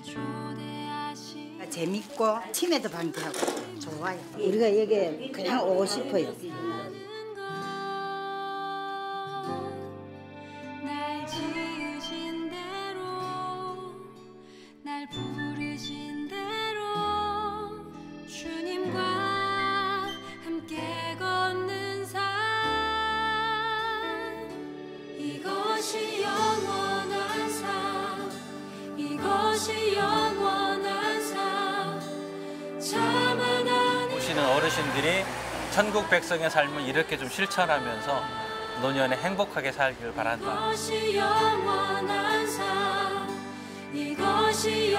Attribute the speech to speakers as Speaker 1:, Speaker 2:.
Speaker 1: 재밌고 치매도 방지하고 좋아요. 우리가 여기 그냥 오고 싶어요.
Speaker 2: 날 지으신 대로 날 부르신 대로 주님과 함께 걷는 삶 이것이 영원한 삶 이것이 영원한 삶
Speaker 3: 오시는 어르신들이 천국 백성의 삶을 이렇게 좀 실천하면서 노년에 행복하게 살기를 바란다.
Speaker 2: 이것이 영원한 삶 이것이